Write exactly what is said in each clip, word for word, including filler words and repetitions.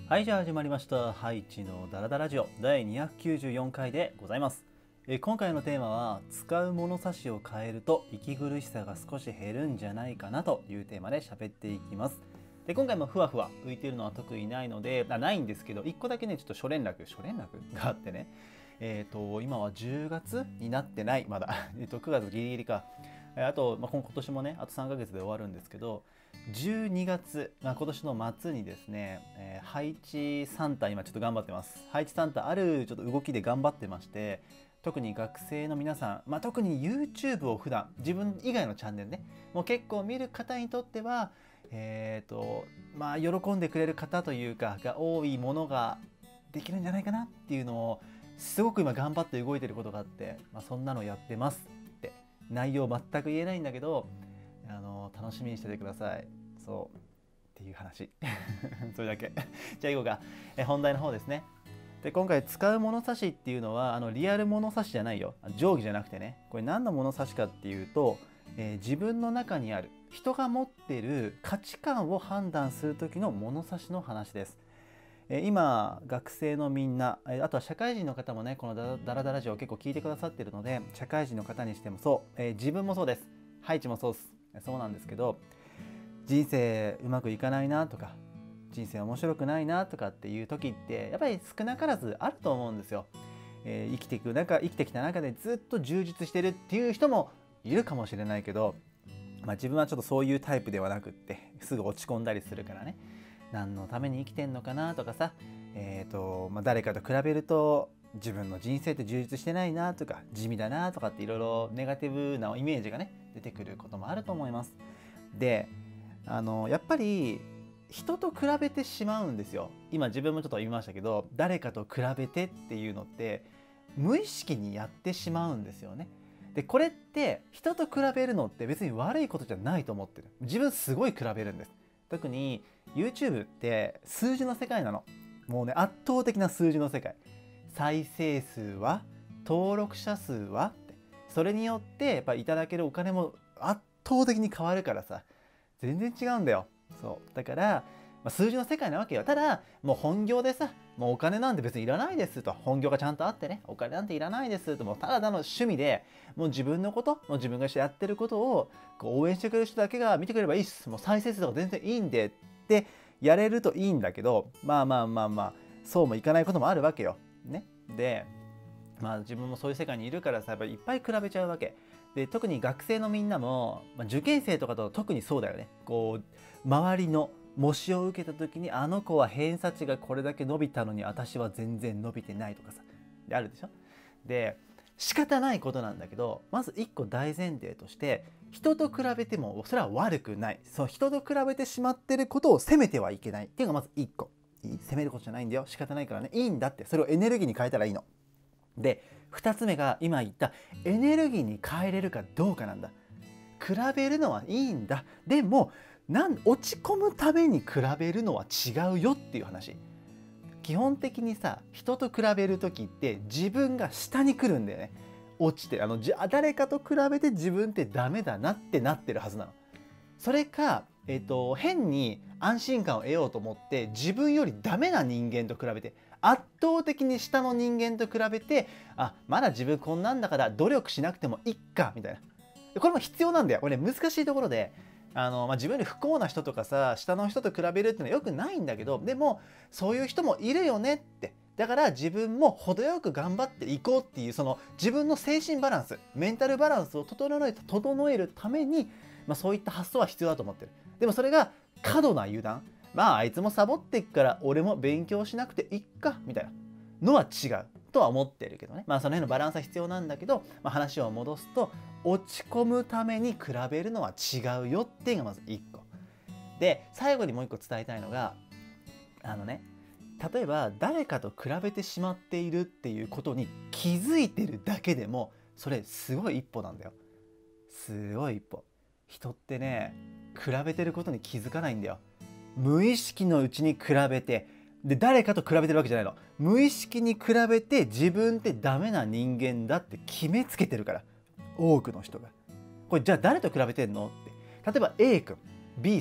はい、じゃあ始まりました。ハイチのダラダラジオだいにひゃくきゅうじゅうよんかいでございます。え今回のテーマは、使う物差しを変えると息苦しさが少し減るんじゃないかなというテーマで喋っていきます。で今回もふわふわ浮いているのは特にないので、あないんですけど、いっこだけね、ちょっと諸連絡、諸連絡があってね、えっ、と、今はじゅうがつになってない、まだ。えっと、くがつギリギリか。あと、まあ、今年もね、あとさんかげつで終わるんですけど、じゅうにがつ、まあ、今年の末にですね、えー、ハイチサンタ今ちょっと頑張ってます。ハイチサンタあるちょっと動きで頑張ってまして、特に学生の皆さん、まあ、特に YouTube を普段自分以外のチャンネルね、もう結構見る方にとっては、えーとまあ、喜んでくれる方というかが多いものができるんじゃないかなっていうのをすごく今頑張って動いてることがあって、まあ、そんなのやってますって内容全く言えないんだけど、あの楽しみにしててください。そうっていう話それだけじゃあ行こうか。え本題の方ですね。で今回使う物差しっていうのはあのリアル物差しじゃないよ、定規じゃなくてね、これ何の物差しかっていうと、えー、自分の中にある人が持ってる価値観を判断する時の物差しの話です。えー、今学生のみんな、えー、あとは社会人の方もね、このダダラダラジオを結構聞いてくださってるので、社会人の方にしてもそう、えー、自分もそうです。ハイチもそうです。そうなんですけど、人生うまくいかないなとか、人生面白くないなとかっていう時ってやっぱり少なからずあると思うんですよ。えー、生きていく中生きてきた中でずっと充実してるっていう人もいるかもしれないけど、まあ、自分はちょっとそういうタイプではなくってすぐ落ち込んだりするからね、何のために生きてんのかなとかさ、えーとまあ、誰かと比べると自分の人生って充実してないなとか地味だなとかっていろいろネガティブなイメージがね出てくることもあると思います。であのやっぱり人と比べてしまうんですよ。今自分もちょっと言いましたけど、誰かと比べてっていうのって無意識にやってしまうんですよね。でこれって人と比べるのって別に悪いことじゃないと思ってる。自分すごい比べるんです。特に YouTube って数字の世界なの。もうね、圧倒的な数字の世界。再生数は、登録者数はって、それによってやっぱいただけるお金も圧倒的に変わるからさ、全然違うんだよ。そうだから、まあ、数字の世界なわけよ。ただもう本業でさ、もうお金なんて別にいらないですと、本業がちゃんとあってね、お金なんていらないですと、もうただの趣味でもう自分のこと、もう自分がやってることをこう応援してくれる人だけが見てくれればいいっす、もう再生数とか全然いいんでってやれるといいんだけど、まあまあまあまあそうもいかないこともあるわけよ。ね。でまあ自分もそういう世界にいるからさ、やっぱりいっぱい比べちゃうわけで、特に学生のみんなも、まあ、受験生とかと特にそうだよね。こう周りの模試を受けた時に、あの子は偏差値がこれだけ伸びたのに私は全然伸びてないとかさ、であるでしょ。で仕方ないことなんだけど、まず一個大前提として、人と比べてもそれは悪くない、そう人と比べてしまってることを責めてはいけないっていうのがまず一個。いい責めることじゃないんだよ、仕方ないからね、いいんだって、それをエネルギーに変えたらいいの。でふたつめが今言ったエネルギーに変えれるかどうかなんだ。比べるのはいいんだ、でもなん落ち込むために比べるのは違うよっていう話。基本的にさ、人と比べる時って自分が下に来るんだよね。落ちてあのじ誰かと比べて自分ってダメだなってなってるはずなの。それか、えーと、変に安心感を得ようと思って自分よりダメな人間と比べて、圧倒的に下の人間と比べて、あまだ自分こんなんだから努力しなくてもいっかみたいな。これも必要なんだよ。これ、ね、難しいところで、あの、まあ、自分より不幸な人とかさ、下の人と比べるっていうのはよくないんだけど、でもそういう人もいるよねって。だから自分も程よく頑張っていこうっていう、その自分の精神バランス、メンタルバランスを整え整えるために、まあ、そういった発想は必要だと思ってる。でもそれが過度な油断、まああいつもサボってっから俺も勉強しなくていっかみたいなのは違うとは思ってるけどね。まあその辺のバランスは必要なんだけど、まあ、話を戻すと、落ち込むために比べるのは違うよっていうのがまずいっこで、最後にもういっこ伝えたいのが、あのね、例えば誰かと比べてしまっているっていうことに気づいてるだけでもそれすごい一歩なんだよ。すごい一歩。人ってね、比べてることに気づかないんだよ。無意識のうちに比べて、で誰かと比べてるわけじゃないの。無意識に比べて自分ってダメな人間だって決めつけてるから、多くの人が。これじゃあ誰と比べてんのって。例えば A 君 B さん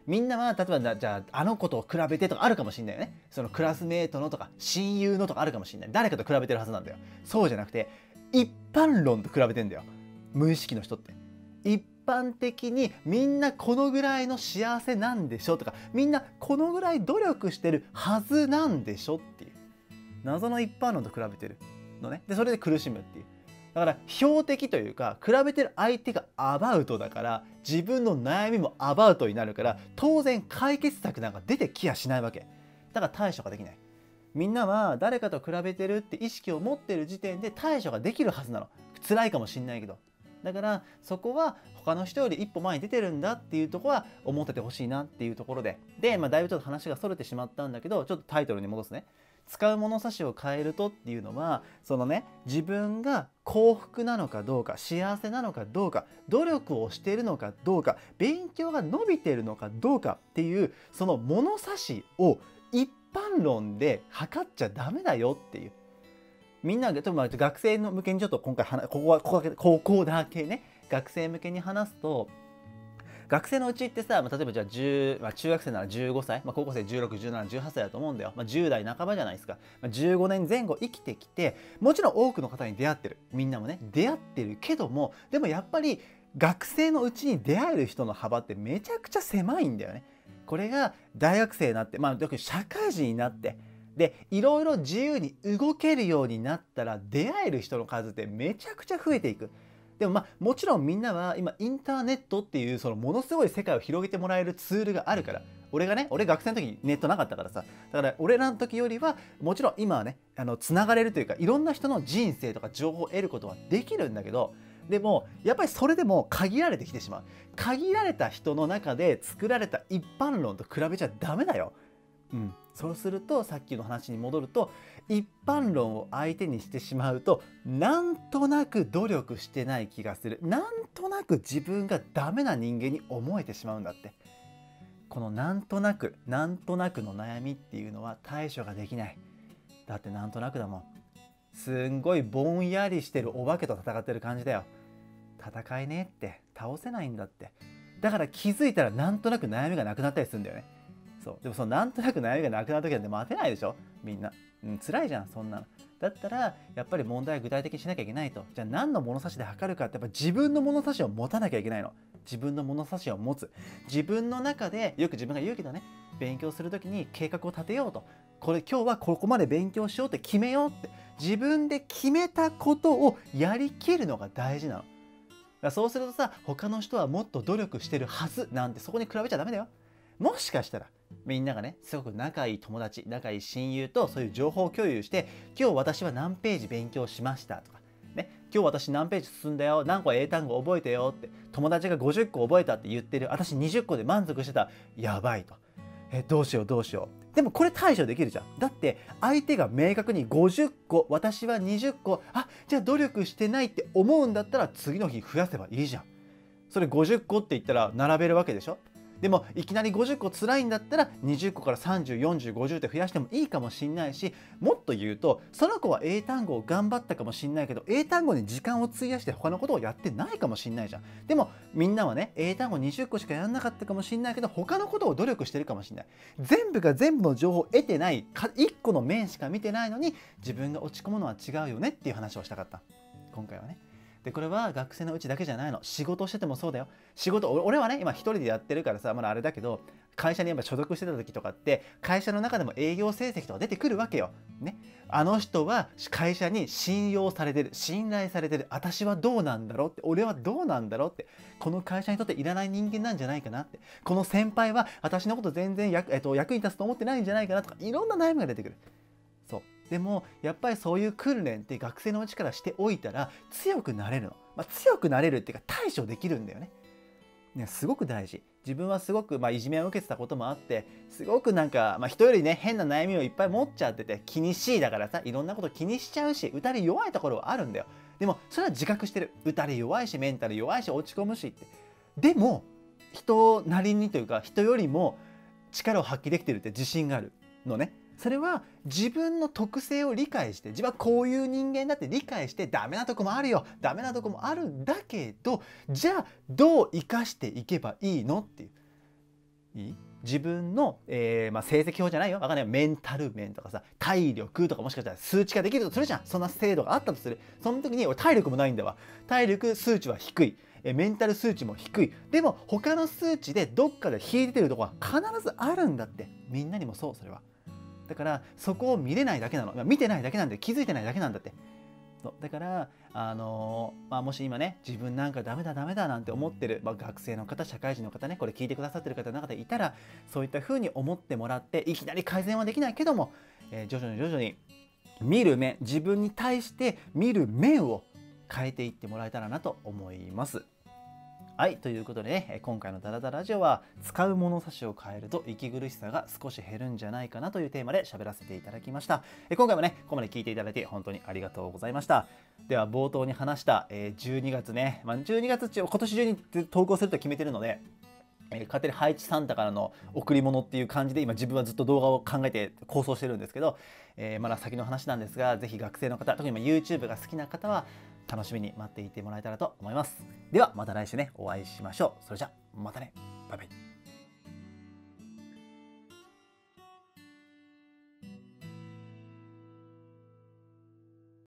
みんなは例えばじゃああの子と比べてとかあるかもしれないよね。そのクラスメートのとか親友のとかあるかもしれない。誰かと比べてるはずなんだよ。そうじゃなくて一般論と比べてんだよ、無意識の人って。一般的にみんなこのぐらいの幸せなんでしょとか、みんなこのぐらい努力してるはずなんでしょっていう謎の一般論と比べてるのね。でそれで苦しむっていう。だから標的というか、比べてる相手がアバウトだから自分の悩みもアバウトになるから、当然解決策なんか出てきやしないわけだから対処ができない。みんなは誰かと比べてるって意識を持ってる時点で対処ができるはずなの。辛いかもしんないけど。だからそこは他の人より一歩前に出てるんだっていうところは思っててほしいなっていうところで、で、まあ、だいぶちょっと話がそれてしまったんだけど、ちょっとタイトルに戻すね。使う物差しを変えるとっていうのは、そのね、自分が幸福なのかどうか、幸せなのかどうか、努力をしているのかどうか、勉強が伸びているのかどうかっていう、その物差しを一般論で測っちゃダメだよっていう。みんなが学生の向けにちょっと今回ここはここここだけね、学生向けに話すと、学生のうちってさ、まあ、例えばじゃあじゅう、まあ、中学生ならじゅうごさい、まあ、高校生じゅうろく、じゅうなな、じゅうはっさいだと思うんだよ。まあ、じゅう代半ばじゃないですか。まあ、じゅうごねんぜん後生きてきて、もちろん多くの方に出会ってる。みんなもね、出会ってるけども、でもやっぱり学生のうちに出会える人の幅ってめちゃくちゃ狭いんだよね。これが大学生になって、まあ、特に社会人になって、で、いろいろ自由に動けるようになったら、出会える人の数ってめちゃくちゃ増えていく。でもまあもちろんみんなは今インターネットっていうそのものすごい世界を広げてもらえるツールがあるから、俺がね、俺学生の時にネットなかったからさ、だから俺らの時よりはもちろん今はね、あのつながれるというか、いろんな人の人生とか情報を得ることはできるんだけど、でもやっぱりそれでも限られてきてしまう。限られた人の中で作られた一般論と比べちゃダメだよ。うん、そうするとさっきの話に戻ると、一般論を相手にしてしまうと、なんとなく努力してない気がする、なんとなく自分がダメな人間に思えてしまうんだって。このなんとなくなんとなくの悩みっていうのは対処ができない。だってなんとなくだもん。すんごいぼんやりしてるお化けと戦ってる感じだよ。戦えねえって、倒せないんだって。だから気づいたらなんとなく悩みがなくなったりするんだよね。そうでもそのなんとなく悩みがなくなった時なんて待てないでしょみんな、うん、辛いじゃんそんなの。だったらやっぱり問題を具体的にしなきゃいけないと。じゃあ何の物差しで測るかって、やっぱ自分の物差しを持たなきゃいけないの。自分の物差しを持つ。自分の中でよく自分が言うけどね、勉強する時に計画を立てようと。これ今日はここまで勉強しようって決めようって、自分で決めたことをやりきるのが大事なの。だからそうするとさ、他の人はもっと努力してるはずなんて、そこに比べちゃダメだよ。もしかしたらみんながね、すごく仲いい友達、仲いい親友とそういう情報共有して、今日私は何ページ勉強しましたとかね、今日私何ページ進んだよ、何個英単語覚えたよって、友達がごじゅっこ覚えたって言ってる、私にじゅっこで満足してた、やばいと。えどうしようどうしよう。でもこれ対処できるじゃん。だって相手が明確にごじゅっこ、私はにじゅっこ、あ、じゃあ努力してないって思うんだったら次の日増やせばいいじゃん。それごじゅっこって言ったら並べるわけでしょ。でもいきなりごじゅっこ辛いんだったらにじゅっこからさんじゅう、よんじゅう、ごじゅうって増やしてもいいかもしんないし、もっと言うとその子は英単語を頑張ったかもしんないけど、英単語に時間を費やして他のことをやってないかもしんないじゃん。でもみんなはね、英単語にじゅっこしかやらなかったかもしんないけど、他のことを努力してるかもしんない。全部が全部の情報を得てない、いっこの面しか見てないのに自分が落ち込むのは違うよねっていう話をしたかった今回はね。でこれは学生のうちだけじゃないの。仕事しててもそうだよ。仕事、俺はね今一人でやってるからさ、まだあれだけど、会社にやっぱ所属してた時とかって会社の中でも営業成績とか出てくるわけよ。ね、あの人は会社に信用されてる、信頼されてる、私はどうなんだろうって、俺はどうなんだろうって、この会社にとっていらない人間なんじゃないかなって、この先輩は私のこと全然役、えっと、役に立つと思ってないんじゃないかなとか、いろんな悩みが出てくる。そうでもやっぱりそういう訓練って学生のうちからしておいたら強くなれるの。まあ、強くなれるっていうか対処できるんだよね。ね、すごく大事。自分はすごく、まあ、いじめを受けてたこともあって、すごくなんか、まあ、人よりね変な悩みをいっぱい持っちゃってて、気にしいだからさ、いろんなこと気にしちゃうし、打たれ弱いところはあるんだよ。でもそれは自覚してる。打たれ弱いし、メンタル弱いし、落ち込むしって。でも人なりにというか、人よりも力を発揮できてるって自信があるのね。それは自分の特性を理解して、自分はこういう人間だって理解して、ダメなとこもあるよ、ダメなとこもあるんだけど、じゃあどう生かしていけばいいのっていう。いい自分の、えーまあ、成績表じゃないよ、わかんない、メンタル面とかさ、体力とか、もしかしたら数値化できるとするじゃん。そんな制度があったとする。その時に俺体力もないんだわ。体力数値は低い、えメンタル数値も低い。でも他の数値でどっかで引いてるとこは必ずあるんだって。みんなにもそう、それは。だからそこを見れないだけなの。見てないだけなんで、気づいてないだけなんだって。そうだから、あのーまあ、もし今ね、自分なんかダメだダメだなんて思ってる、まあ、学生の方、社会人の方ね、これ聞いてくださってる方の中でいたら、そういった風に思ってもらって、いきなり改善はできないけども、えー徐々に徐々に見る目、自分に対して見る目を変えていってもらえたらなと思います。はい、ということでね、今回のダラダラジオは、使う物差しを変えると息苦しさが少し減るんじゃないかなというテーマで喋らせていただきました。今回もね、ここまで聞いていただいて本当にありがとうございました。では冒頭に話したじゅうにがつね、まあ、じゅうにがつ中、今年中に投稿すると決めてるので、えー、勝手にハイチサンタからの贈り物っていう感じで今自分はずっと動画を考えて構想してるんですけど、えー、まだ先の話なんですが、ぜひ学生の方、特に YouTube が好きな方は楽しみに待っていてもらえたらと思います。ではまた来週ね、お会いしましょう。それじゃまたね、バイバイ。